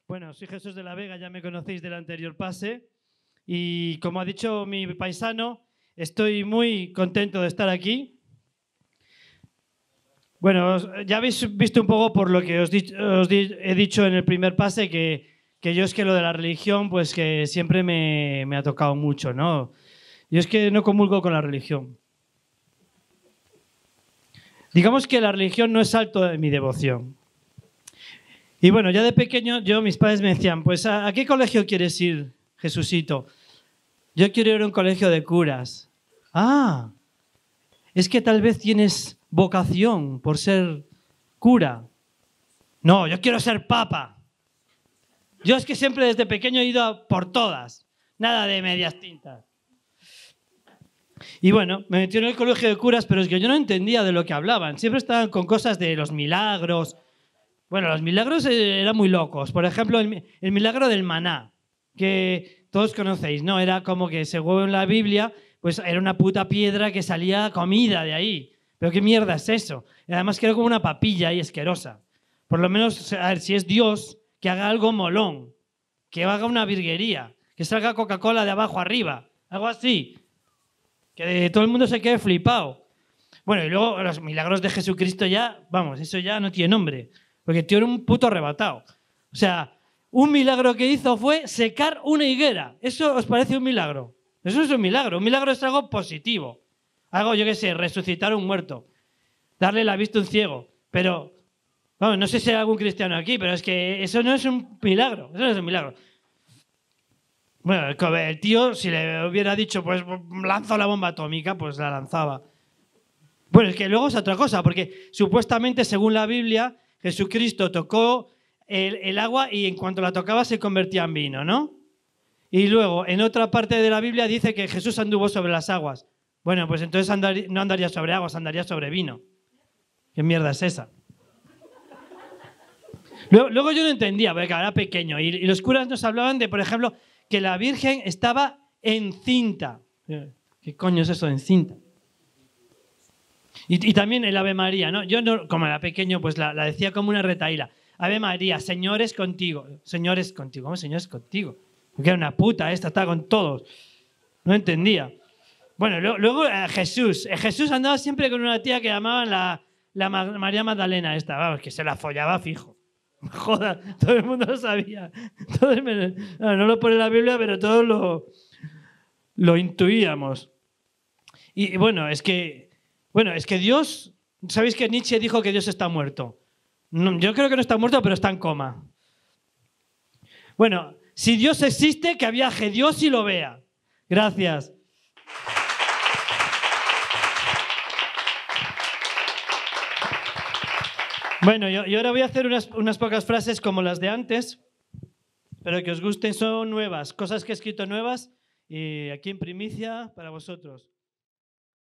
Bueno, soy Jesús de la Vega, ya me conocéis del anterior pase. Y como ha dicho mi paisano, estoy muy contento de estar aquí. Bueno, ya habéis visto un poco por lo que he dicho en el primer pase que yo es que lo de la religión, pues que siempre me ha tocado mucho, ¿no? Yo es que no comulgo con la religión. Digamos que la religión no es santo de mi devoción. Y bueno, ya de pequeño, mis padres me decían, pues ¿a qué colegio quieres ir, Jesucito? Yo quiero ir a un colegio de curas. Ah, es que tal vez tienes vocación por ser cura. No, yo quiero ser papa. Yo es que siempre desde pequeño he ido por todas. Nada de medias tintas. Y bueno, me metí en el colegio de curas, pero es que yo no entendía de lo que hablaban. Siempre estaban con cosas de los milagros. Bueno, los milagros eran muy locos. Por ejemplo, el milagro del maná, que todos conocéis, ¿no? Era como que, según la Biblia, pues era una puta piedra que salía comida de ahí. Pero ¿qué mierda es eso? Y además que era como una papilla ahí asquerosa. Por lo menos, a ver, si es Dios, que haga algo molón, que haga una virguería, que salga Coca-Cola de abajo arriba, algo así. Que todo el mundo se quede flipado. Bueno, y luego los milagros de Jesucristo ya, vamos, eso ya no tiene nombre. Porque el tío era un puto arrebatado. O sea, un milagro que hizo fue secar una higuera. ¿Eso os parece un milagro? Eso es un milagro. Un milagro es algo positivo. Algo, yo qué sé, resucitar a un muerto. Darle la vista a un ciego. Pero, vamos, no sé si hay algún cristiano aquí, pero es que eso no es un milagro. Eso no es un milagro. Bueno, el tío, si le hubiera dicho, pues lanzo la bomba atómica, pues la lanzaba. Bueno, es que luego es otra cosa, porque supuestamente, según la Biblia, Jesucristo tocó el agua y en cuanto la tocaba se convertía en vino, ¿no? Y luego, en otra parte de la Biblia dice que Jesús anduvo sobre las aguas. Bueno, pues entonces no andaría sobre aguas, andaría sobre vino. ¿Qué mierda es esa? Luego yo no entendía, porque era pequeño. Y los curas nos hablaban de, por ejemplo, que la Virgen estaba encinta. ¿Qué coño es eso de encinta? Y también el Ave María, ¿no? Yo, no, como era pequeño, pues la decía como una retahíla. Ave María, Señor es contigo. Señor es contigo. ¿Cómo Señor es contigo? Porque era una puta esta, estaba con todos. No entendía. Bueno, luego Jesús. Jesús andaba siempre con una tía que llamaban la María Magdalena esta. Vamos, que se la follaba fijo. Joder, todo el mundo lo sabía. No lo pone en la Biblia, pero todos lo intuíamos. Y bueno, es que Dios, ¿sabéis que Nietzsche dijo que Dios está muerto? No, yo creo que no está muerto, pero está en coma. Bueno, si Dios existe, que viaje Dios y lo vea. Gracias. Bueno, yo ahora voy a hacer unas pocas frases como las de antes, pero que os gusten, son nuevas, cosas que he escrito nuevas y aquí en primicia para vosotros.